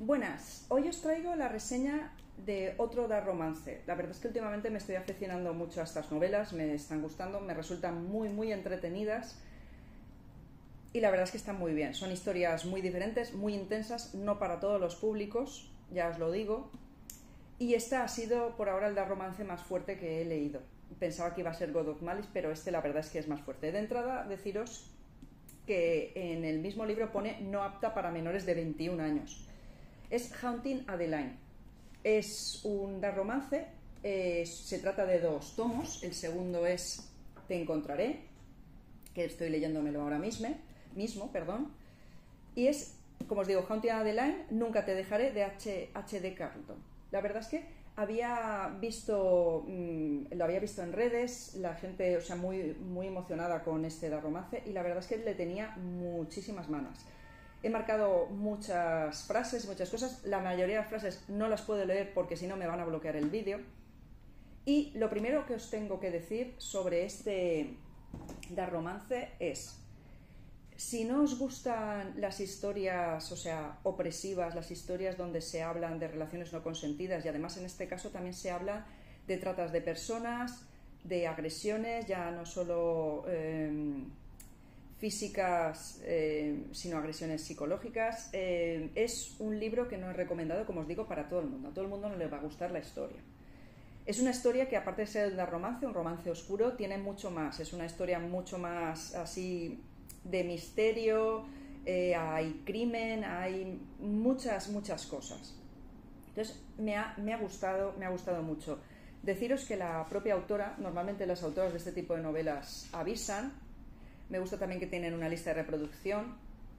Buenas, hoy os traigo la reseña de otro dark romance. La verdad es que últimamente me estoy aficionando mucho a estas novelas, me están gustando, me resultan muy entretenidas y la verdad es que están muy bien. Son historias muy diferentes, muy intensas, no para todos los públicos, ya os lo digo. Y esta ha sido por ahora el dark romance más fuerte que he leído. Pensaba que iba a ser God of Malice, pero este la verdad es que es más fuerte. De entrada, deciros que en el mismo libro pone no apta para menores de 21 años. Es Haunting Adeline. Es un dark romance, se trata de 2 tomos. El segundo es Te encontraré, que estoy leyéndomelo ahora mismo, y es, como os digo, Haunting Adeline, Nunca te dejaré, de H.D. Carlton. La verdad es que lo había visto en redes, la gente, muy emocionada con este dark romance, y la verdad es que le tenía muchísimas ganas. He marcado muchas frases, muchas cosas. La mayoría de las frases no las puedo leer porque si no me van a bloquear el vídeo. Y lo primero que os tengo que decir sobre este dark romance es: si no os gustan las historias, opresivas, las historias donde se hablan de relaciones no consentidas, y además en este caso también se habla de tratas de personas, de agresiones, ya no solo físicas, sino agresiones psicológicas, es un libro que no es recomendado, como os digo, para todo el mundo. A todo el mundo no le va a gustar la historia. Es una historia que, aparte de ser un romance oscuro, tiene mucho más. Es una historia mucho más así de misterio, hay crimen, hay muchas cosas. Entonces me ha gustado mucho. Deciros que la propia autora, normalmente las autoras de este tipo de novelas avisan. Me gusta también que tienen una lista de reproducción,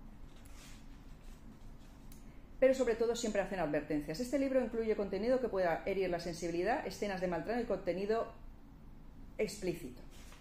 pero sobre todo siempre hacen advertencias. Este libro incluye contenido que pueda herir la sensibilidad, escenas de maltrato y contenido explícito.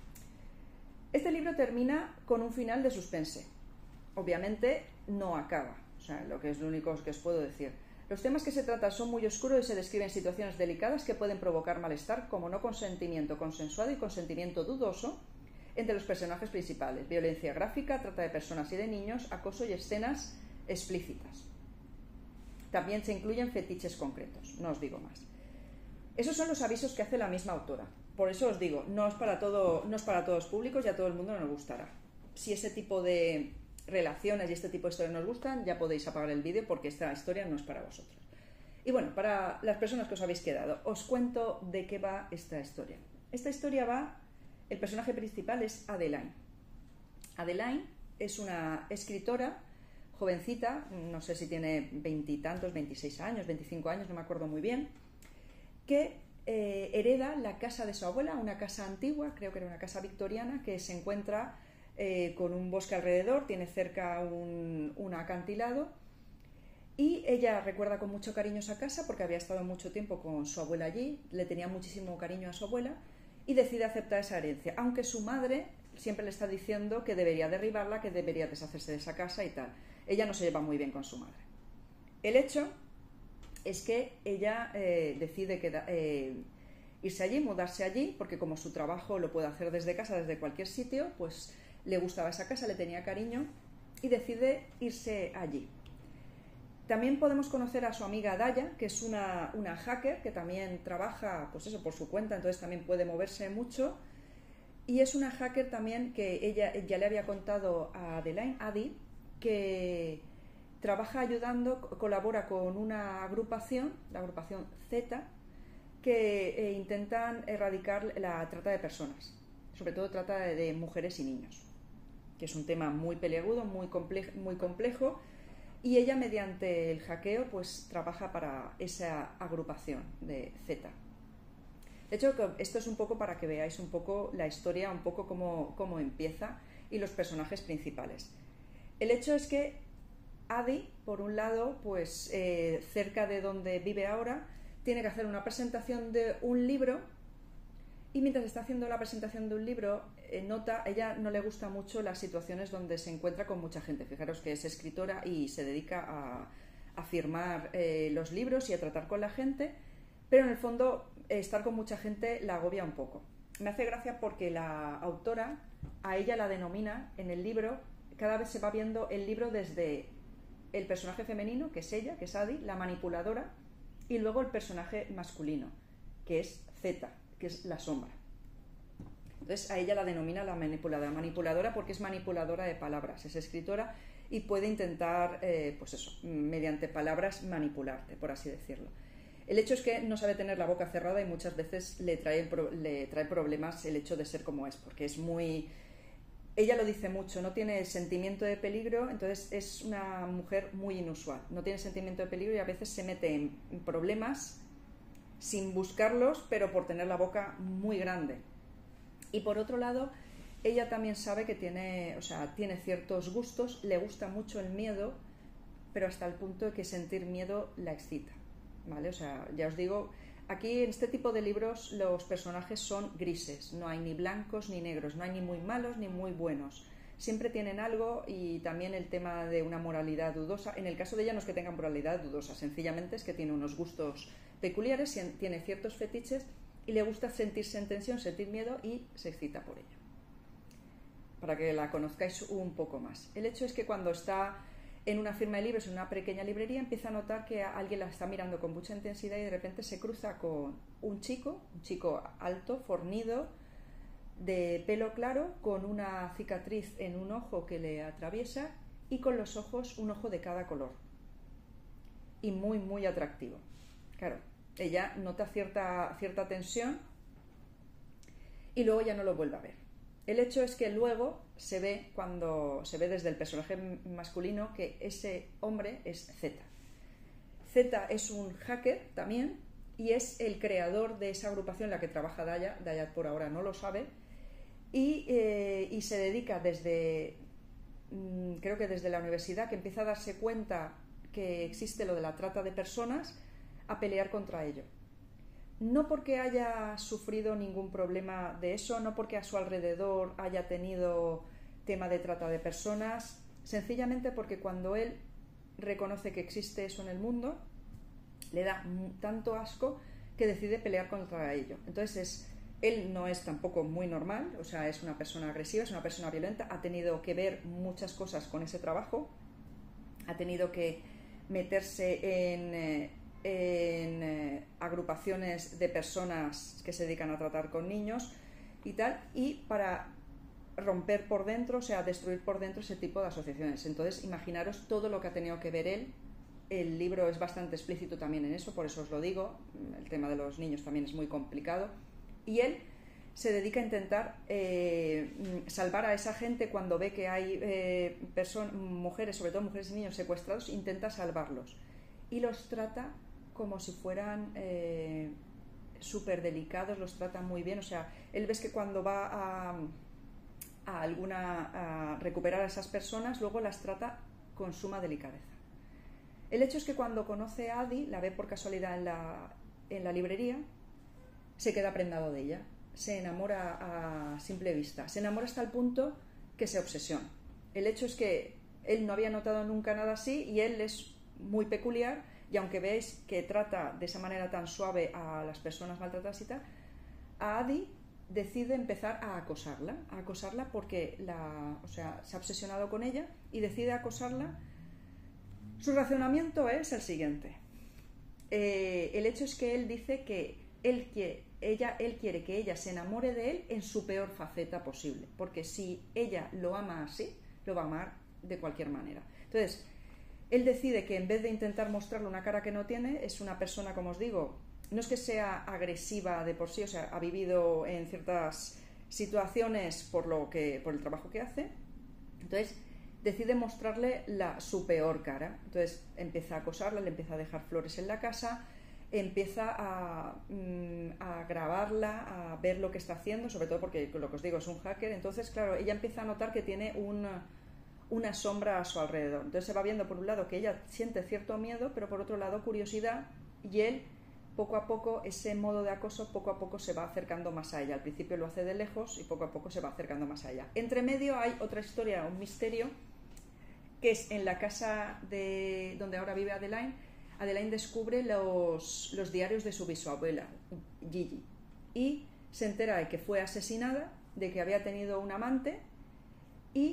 Este libro termina con un final de suspense. Obviamente no acaba, lo que es lo único que os puedo decir. Los temas que se tratan son muy oscuros y se describen situaciones delicadas que pueden provocar malestar, como no consentimiento consensuado y consentimiento dudoso entre los personajes principales, violencia gráfica, trata de personas y de niños, acoso y escenas explícitas. También se incluyen fetiches concretos, no os digo más. Esos son los avisos que hace la misma autora. Por eso os digo, no es para todos los públicos y a todo el mundo no le gustará. Si ese tipo de relaciones y este tipo de historias nos gustan, ya podéis apagar el vídeo porque esta historia no es para vosotros. Y bueno, para las personas que os habéis quedado, os cuento de qué va esta historia. Esta historia va... El personaje principal es Adeline. Adeline es una escritora jovencita, no sé si tiene 20 y tantos, 26 años, 25 años, no me acuerdo muy bien, que hereda la casa de su abuela, una casa antigua, creo que era una casa victoriana, que se encuentra con un bosque alrededor, tiene cerca un acantilado, y ella recuerda con mucho cariño esa casa porque había estado mucho tiempo con su abuela allí, le tenía muchísimo cariño a su abuela, y decide aceptar esa herencia, aunque su madre siempre le está diciendo que debería derribarla, que debería deshacerse de esa casa y tal. Ella no se lleva muy bien con su madre. El hecho es que ella decide irse allí, mudarse allí, porque como su trabajo lo puede hacer desde casa, desde cualquier sitio, pues le gustaba esa casa, le tenía cariño y decide irse allí. También podemos conocer a su amiga Daya, que es una hacker que también trabaja por su cuenta, entonces también puede moverse mucho. Y es una hacker también que ella ya le había contado a Adeline, Adi, que trabaja ayudando, colabora con una agrupación, la agrupación Z, que intentan erradicar la trata de personas, sobre todo trata de mujeres y niños, que es un tema muy peliagudo, muy complejo. Y ella, mediante el hackeo, pues trabaja para esa agrupación de Z. De hecho, esto es un poco para que veáis un poco la historia, un poco cómo empieza y los personajes principales. El hecho es que Adi, por un lado, pues cerca de donde vive ahora, tiene que hacer una presentación de un libro. Y mientras está haciendo la presentación de un libro, a ella no le gusta mucho las situaciones donde se encuentra con mucha gente. Fijaros que es escritora y se dedica a firmar los libros y a tratar con la gente, pero en el fondo estar con mucha gente la agobia un poco. Me hace gracia porque la autora a ella la denomina en el libro, cada vez se va viendo el libro desde el personaje femenino, que es ella, que es Adi, la manipuladora, y luego el personaje masculino, que es Zeta, que es la sombra. Entonces a ella la denomina la manipuladora porque es manipuladora de palabras, es escritora y puede intentar, pues eso, mediante palabras manipularte, por así decirlo. El hecho es que no sabe tener la boca cerrada y muchas veces le trae problemas el hecho de ser como es, porque es muy... Ella lo dice mucho, no tiene sentimiento de peligro, entonces es una mujer muy inusual. No tiene sentimiento de peligro y a veces se mete en problemas sin buscarlos, pero por tener la boca muy grande. Y por otro lado, ella también sabe que tiene ciertos gustos, le gusta mucho el miedo, pero hasta el punto de que sentir miedo la excita, ¿vale? O sea, ya os digo, aquí en este tipo de libros los personajes son grises, no hay ni blancos ni negros, no hay ni muy malos ni muy buenos. Siempre tienen algo y también el tema de una moralidad dudosa. En el caso de ella no es que tenga moralidad dudosa, sencillamente es que tiene unos gustos peculiares, tiene ciertos fetiches y le gusta sentirse en tensión, sentir miedo y se excita por ella. Para que la conozcáis un poco más. El hecho es que cuando está en una firma de libros, en una pequeña librería, empieza a notar que alguien la está mirando con mucha intensidad y de repente se cruza con un chico alto, fornido, de pelo claro, con una cicatriz en un ojo que le atraviesa y con los ojos, un ojo de cada color. Y muy, muy atractivo. Claro, ella nota cierta tensión y luego ya no lo vuelve a ver. El hecho es que luego se ve desde el personaje masculino que ese hombre es Zeta. Zeta es un hacker también y es el creador de esa agrupación en la que trabaja Daya. Daya por ahora no lo sabe y se dedica creo que desde la universidad, que empieza a darse cuenta que existe lo de la trata de personas, a pelear contra ello. No porque haya sufrido ningún problema de eso, no porque a su alrededor haya tenido tema de trata de personas, sencillamente porque cuando él reconoce que existe eso en el mundo, le da tanto asco que decide pelear contra ello. Entonces él no es tampoco muy normal, o sea, es una persona agresiva, es una persona violenta, ha tenido que ver muchas cosas con ese trabajo, ha tenido que meterse en agrupaciones de personas que se dedican a tratar con niños y tal, y para romper por dentro, o sea, destruir por dentro ese tipo de asociaciones. Entonces, imaginaros todo lo que ha tenido que ver él. El libro es bastante explícito también en eso, por eso os lo digo. El tema de los niños también es muy complicado. Y él se dedica a intentar salvar a esa gente cuando ve que hay mujeres, sobre todo mujeres y niños secuestrados, intenta salvarlos. Y los trata como si fueran súper delicados, los trata muy bien. O sea, él ves que cuando va a recuperar a esas personas, luego las trata con suma delicadeza. El hecho es que cuando conoce a Adi, la ve por casualidad en la librería, se queda prendado de ella, se enamora a simple vista, se enamora hasta el punto que se obsesiona. El hecho es que él no había notado nunca nada así y él es muy peculiar, y aunque veis que trata de esa manera tan suave a las personas maltratadas y tal, a Adi decide empezar a acosarla porque se ha obsesionado con ella y decide acosarla. Su razonamiento es el siguiente. El hecho es que él dice que él quiere que ella se enamore de él en su peor faceta posible, porque si ella lo ama así, lo va a amar de cualquier manera. Entonces, él decide que en vez de intentar mostrarle una cara que no tiene, es una persona, como os digo, no es que sea agresiva de por sí, o sea, ha vivido en ciertas situaciones por el trabajo que hace. Entonces, decide mostrarle su peor cara. Entonces, empieza a acosarla, le empieza a dejar flores en la casa, empieza a grabarla, a ver lo que está haciendo, sobre todo porque, lo que os digo, es un hacker. Entonces, claro, ella empieza a notar que tiene una sombra a su alrededor. Entonces se va viendo por un lado que ella siente cierto miedo, pero por otro lado curiosidad, y él poco a poco, ese modo de acoso poco a poco se va acercando más a ella. Al principio lo hace de lejos y poco a poco se va acercando más a ella. Entre medio hay otra historia, un misterio, que es en la casa donde ahora vive Adeline. Adeline descubre los diarios de su bisabuela, Gigi, y se entera de que fue asesinada, de que había tenido un amante, y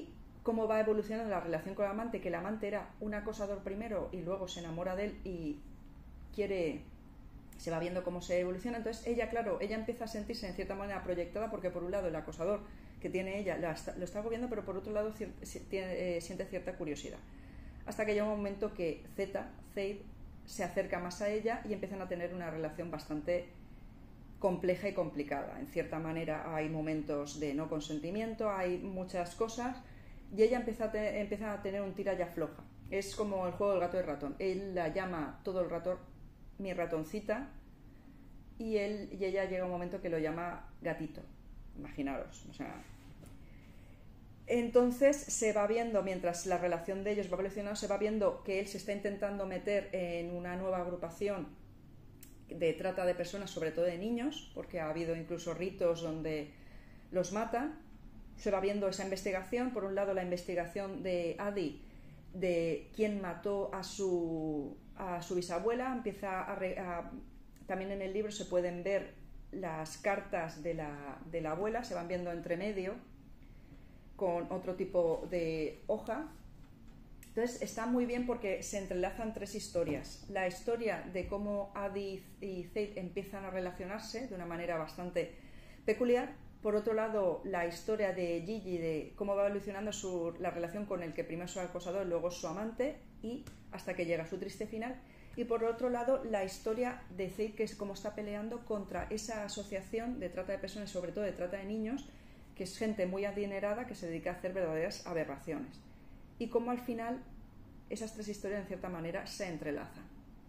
cómo va evolucionando la relación con el amante, que el amante era un acosador primero y luego se enamora de él y se va viendo cómo se evoluciona. Entonces ella, claro, ella empieza a sentirse en cierta manera proyectada, porque por un lado el acosador que tiene ella lo está agobiando, pero por otro lado siente cierta curiosidad. Hasta que llega un momento que Zaid se acerca más a ella y empiezan a tener una relación bastante compleja y complicada. En cierta manera hay momentos de no consentimiento, hay muchas cosas, y ella empieza a tener un tira y afloja. Es como el juego del gato y el ratón. Él la llama todo el rato mi ratoncita, y ella llega un momento que lo llama gatito. Imaginaros, o sea. Entonces se va viendo, mientras la relación de ellos va evolucionando, se va viendo que él se está intentando meter en una nueva agrupación de trata de personas, sobre todo de niños, porque ha habido incluso ritos donde los matan. Se va viendo esa investigación. Por un lado, la investigación de Adi, de quién mató a su bisabuela. También en el libro se pueden ver las cartas de la abuela, se van viendo entre medio con otro tipo de hoja. Entonces está muy bien porque se entrelazan tres historias. La historia de cómo Adi y Zaid empiezan a relacionarse de una manera bastante peculiar. Por otro lado, la historia de Gigi, de cómo va evolucionando la relación con el que primero es su acosador, luego es su amante, y hasta que llega a su triste final. Y por otro lado, la historia de Zaid, que es cómo está peleando contra esa asociación de trata de personas, sobre todo de trata de niños, que es gente muy adinerada que se dedica a hacer verdaderas aberraciones. Y cómo al final esas tres historias en cierta manera se entrelazan.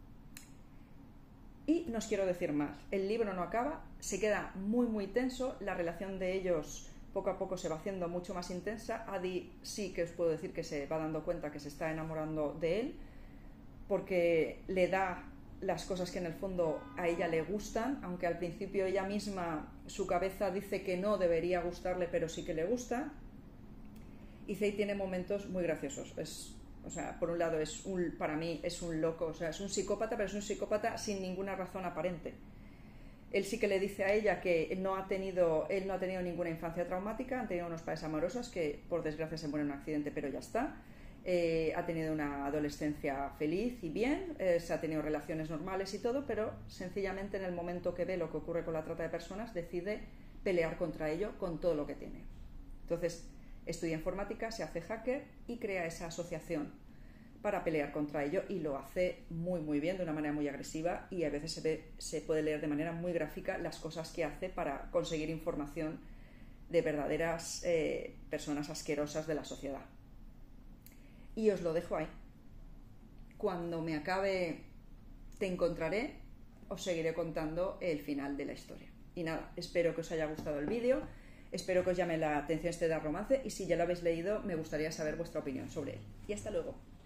Y no os quiero decir más, el libro no acaba, se queda muy muy tenso, la relación de ellos poco a poco se va haciendo mucho más intensa. Adi sí que os puedo decir que se va dando cuenta que se está enamorando de él, porque le da las cosas que en el fondo a ella le gustan, aunque al principio ella misma, su cabeza dice que no debería gustarle, pero sí que le gusta. Y Zaid tiene momentos muy graciosos. Por un lado para mí es un loco, o sea, es un psicópata, pero es un psicópata sin ninguna razón aparente. Él sí que le dice a ella que él no ha tenido ninguna infancia traumática, han tenido unos padres amorosos que por desgracia se mueren en un accidente, pero ya está. Ha tenido una adolescencia feliz y bien, se ha tenido relaciones normales y todo, pero sencillamente en el momento que ve lo que ocurre con la trata de personas decide pelear contra ello con todo lo que tiene. Entonces estudia informática, se hace hacker y crea esa asociación para pelear contra ello, y lo hace muy muy bien, de una manera muy agresiva, y a veces se puede leer de manera muy gráfica las cosas que hace para conseguir información de verdaderas personas asquerosas de la sociedad. Y os lo dejo ahí. Cuando me acabe Te encontraré, os seguiré contando el final de la historia. Y nada, espero que os haya gustado el vídeo, espero que os llame la atención este de romance, y si ya lo habéis leído me gustaría saber vuestra opinión sobre él. Y hasta luego.